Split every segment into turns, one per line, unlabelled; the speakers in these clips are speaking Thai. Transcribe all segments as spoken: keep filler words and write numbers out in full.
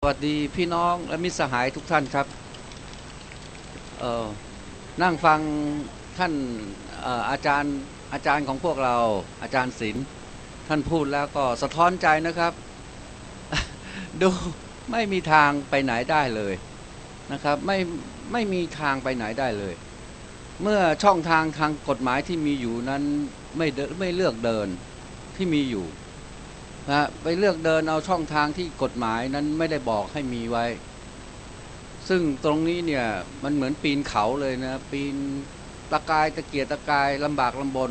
สวัสดีพี่น้องและมิตรสหายทุกท่านครับเออนั่งฟังท่านเอ่ออาจารย์อาจารย์ของพวกเราอาจารย์ศิลป์ท่านพูดแล้วก็สะท้อนใจนะครับดูไม่มีทางไปไหนได้เลยนะครับไม่ไม่มีทางไปไหนได้เลยเมื่อช่องทางทางกฎหมายที่มีอยู่นั้นไม่ไม่เลือกเดินที่มีอยู่นะไปเลือกเดินเอาช่องทางที่กฎหมายนั้นไม่ได้บอกให้มีไว้ซึ่งตรงนี้เนี่ยมันเหมือนปีนเขาเลยนะปีนตะกายตะเกียกตะกายลำบากลำบน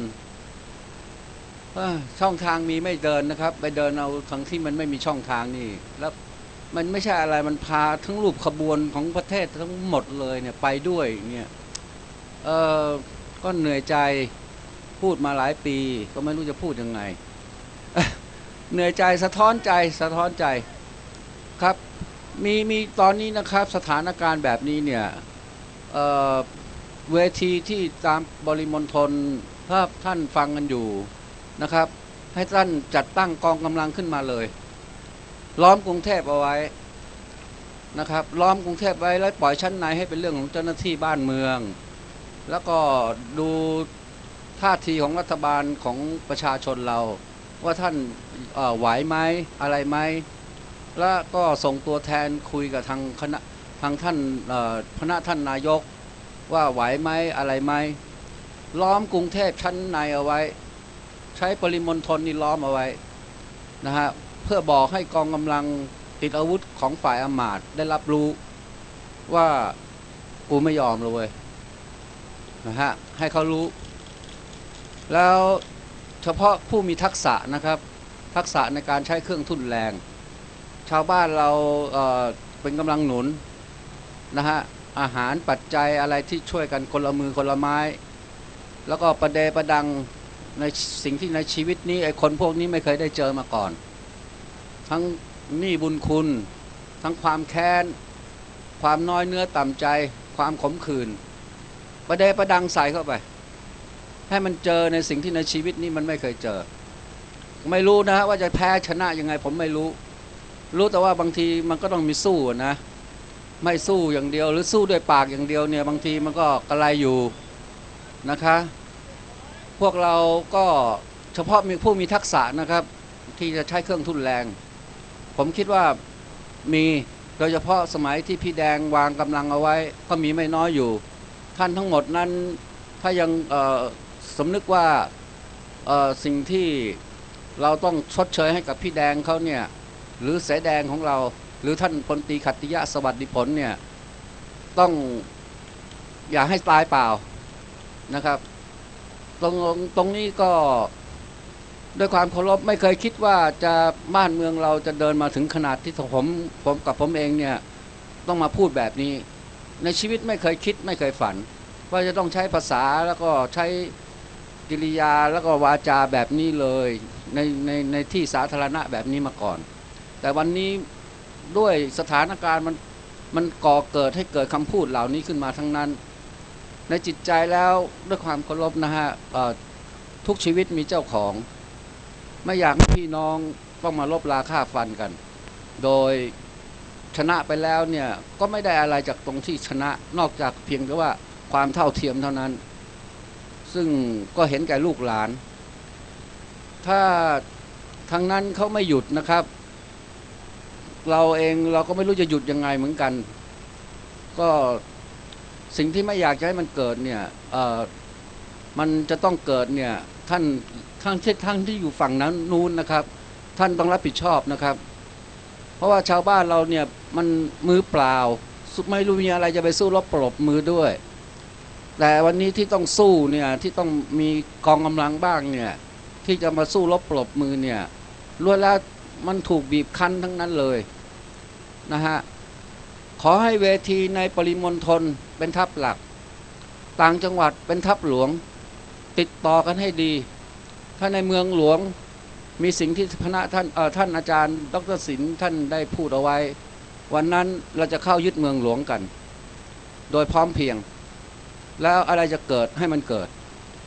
ช่องทางมีไม่เดินนะครับไปเดินเอาทั้งที่มันไม่มีช่องทางนี่แล้วมันไม่ใช่อะไรมันพาทั้งรูปขบวนของประเทศทั้งหมดเลยเนี่ยไปด้วยเนี่ยเออก็เหนื่อยใจพูดมาหลายปีก็ไม่รู้จะพูดยังไงเหนื่อยใจสะท้อนใจสะท้อนใจครับมีมีตอนนี้นะครับสถานการณ์แบบนี้เนี่ยเเวทีที่ตามบริมณฑลถ้าท่านฟังกันอยู่นะครับให้ท่านจัดตั้งกองกำลังขึ้นมาเลยล้อมกรุงเทพเอาไว้นะครับล้อมกรุงเทพไว้แล้วปล่อยชั้นในให้เป็นเรื่องของเจ้าหน้าที่บ้านเมืองแล้วก็ดูท่าทีของรัฐบาลของประชาชนเราว่าท่านไหวไหมอะไรไหมแล้วก็ส่งตัวแทนคุยกับทางคณะทางท่านคณะท่านนายกว่าไหวไหมอะไรไหมล้อมกรุงเทพชั้นในเอาไว้ใช้ปริมณฑลนี่ล้อมเอาไว้นะฮะเพื่อบอกให้กองกำลังติดอาวุธของฝ่ายอำมาตย์ได้รับรู้ว่ากูไม่ยอมเลยนะฮะให้เขารู้แล้วเฉพาะผู้มีทักษะนะครับทักษะในการใช้เครื่องทุ่นแรงชาวบ้านเราเอ่อเป็นกำลังหนุนนะฮะอาหารปัจจัยอะไรที่ช่วยกันคนละมือคนละไม้แล้วก็ประเดประดังในสิ่งที่ในชีวิตนี้ไอ้คนพวกนี้ไม่เคยได้เจอมาก่อนทั้งหนี้บุญคุณทั้งความแค้นความน้อยเนื้อต่ำใจความขมขื่นประเดประดังใส่เข้าไปให้มันเจอในสิ่งที่ในชีวิตนี้มันไม่เคยเจอไม่รู้นะว่าจะแพ้ชนะยังไงผมไม่รู้รู้แต่ว่าบางทีมันก็ต้องมีสู้นะไม่สู้อย่างเดียวหรือสู้ด้วยปากอย่างเดียวเนี่ยบางทีมันก็กระไรอยู่นะคะพวกเราก็เฉพาะมีผู้มีทักษะนะครับที่จะใช้เครื่องทุ่นแรงผมคิดว่ามีโดยเฉพาะสมัยที่พี่แดงวางกำลังเอาไว้ก็มีไม่น้อยอยู่ท่านทั้งหมดนั้นถ้ายังสำนึกว่าสิ่งที่เราต้องชดเชยให้กับพี่แดงเขาเนี่ยหรือเสแดงของเราหรือท่านพลตรีขัตติยะสวัสดิผลเนี่ยต้องอย่าให้ตายเปล่านะครับตรงตรงนี้ก็ด้วยความเคารพไม่เคยคิดว่าจะบ้านเมืองเราจะเดินมาถึงขนาดที่ผมผมกับผมเองเนี่ยต้องมาพูดแบบนี้ในชีวิตไม่เคยคิดไม่เคยฝันว่าจะต้องใช้ภาษาแล้วก็ใช้กิริยาแล้วก็วาจาแบบนี้เลยในในในที่สาธารณะแบบนี้มาก่อนแต่วันนี้ด้วยสถานการณ์มันมันก่อเกิดให้เกิดคำพูดเหล่านี้ขึ้นมาทั้งนั้นในจิตใจแล้วด้วยความเคารพนะฮะทุกชีวิตมีเจ้าของไม่อยากให้พี่น้องต้องมาลบราฆ่าฟันกันโดยชนะไปแล้วเนี่ยก็ไม่ได้อะไรจากตรงที่ชนะนอกจากเพียงแต่ว่าความเท่าเทียมเท่านั้นซึ่งก็เห็นแก่ลูกหลานถ้าทางนั้นเขาไม่หยุดนะครับเราเองเราก็ไม่รู้จะหยุดยังไงเหมือนกันก็สิ่งที่ไม่อยากจะให้มันเกิดเนี่ยเอ่อมันจะต้องเกิดเนี่ยท่านทั้งที่ทั้งที่อยู่ฝั่งนั้นนู้นนะครับท่านต้องรับผิดชอบนะครับเพราะว่าชาวบ้านเราเนี่ยมันมือเปล่าไม่รู้มีอะไรจะไปสู้รบปรบมือด้วยแต่วันนี้ที่ต้องสู้เนี่ยที่ต้องมีกองกำลังบ้างเนี่ยที่จะมาสู้รบปรบมือเนี่ยล้วนแล้วมันถูกบีบคั้นทั้งนั้นเลยนะฮะขอให้เวทีในปริมณฑลเป็นทัพหลักต่างจังหวัดเป็นทัพหลวงติดต่อกันให้ดีถ้าในเมืองหลวงมีสิ่งที่คณะท่านเอ่อท่านอาจารย์ดร.ศิลป์ท่านได้พูดเอาไว้วันนั้นเราจะเข้ายึดเมืองหลวงกันโดยพร้อมเพียงแล้วอะไรจะเกิดให้มันเกิด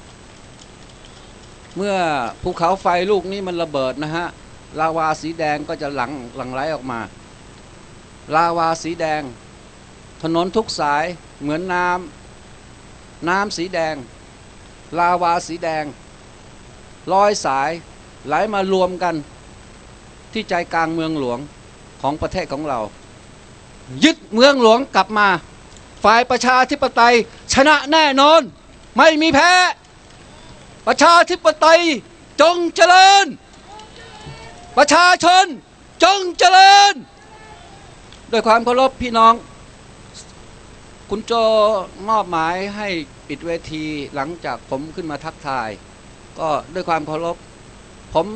เมื่อภูเขาไฟลูกนี้มันระเบิดนะฮะลาวาสีแดงก็จะหลั่งหลั่งไหลออกมาลาวาสีแดงถนนทุกสายเหมือนน้ำน้ำสีแดงลาวาสีแดงร้อยสายไหลมารวมกันที่ใจกลางเมืองหลวงของประเทศของเรายึดเมืองหลวงกลับมาฝ่ายประชาธิปไตยชนะแน่นอนไม่มีแพ้ประชาธิปไตยจงเจริญประชาชนจงเจริญด้วยความเคารพพี่น้องคุณโจมอบหมายให้ปิดเวทีหลังจากผมขึ้นมาทักทายก็ด้วยความเคารพผม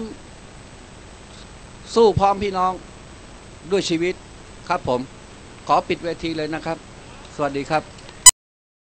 สู้พร้อมพี่น้องด้วยชีวิตครับผมขอปิดเวทีเลยนะครับสวัสดีครับ